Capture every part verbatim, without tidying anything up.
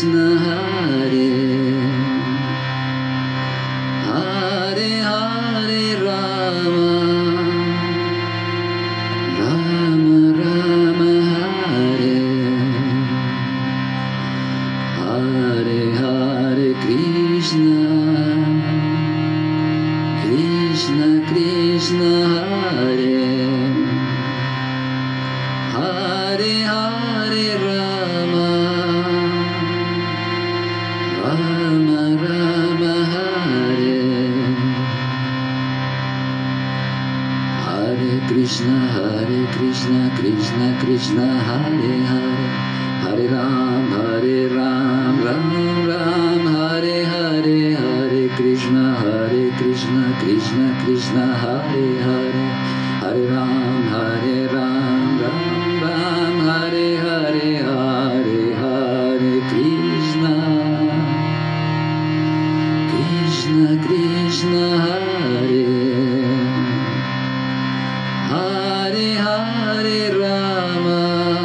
Krishna Hare Hare Hare Rama Rama Rama Hare Hare Hare Krishna Krishna Krishna Hare Hare Hare Rama Rama Rama Hare Hare Krishna Hare Krishna Krishna Krishna Hare Hare Hare Ram Hare Ram Ram Ram Hare Hare Hare Krishna Hare Krishna Krishna Krishna Hare Hare Hare Ram Hare Ram Ram Ram Hare Hare Hare Hare Krishna Krishna Krishna Hare Hare Hare Rama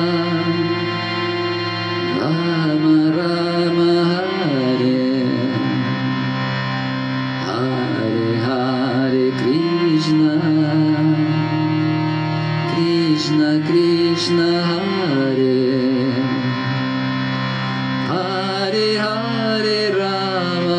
Rama Rama Hare Hare Hare Krishna Krishna Krishna Hare Hare Hare Rama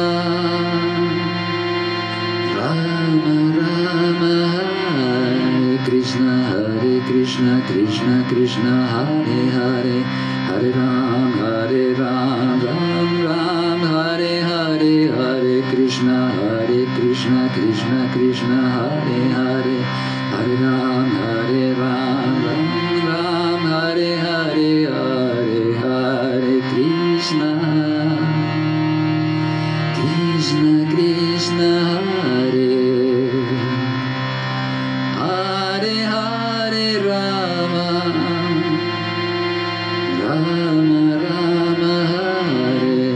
Rama Rama Hare Krishna Hare Krishna Krishna Krishna Hare Hare Hare Ram Hare Ram Ram Ram Hare Hare Hare Krishna Hare Krishna Krishna Krishna Hare Hare Hare Ram Hare Ram Ram Ram Hare Hare Hare Hare Krishna Krishna Krishna Hare Hare Hare Rama Rama Rama Hare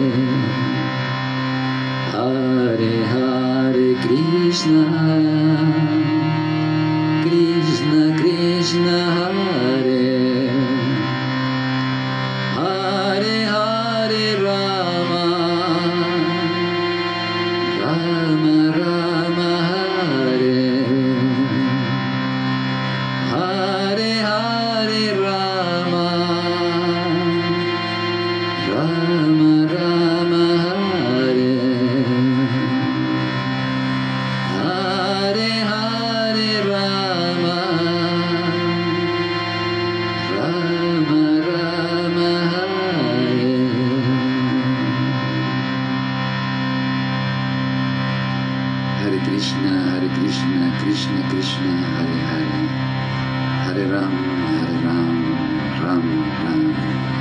Hare Hare Krishna Krishna Krishna Hare Hare Hare Rama Rama Rama Hare Hare Hare Rama Rama Rama Hare Hare Hare Rama Rama Rama Hare Hare Krishna Hare Krishna Krishna Krishna Hare Hare Hare Ram Hare Ram Ram Ram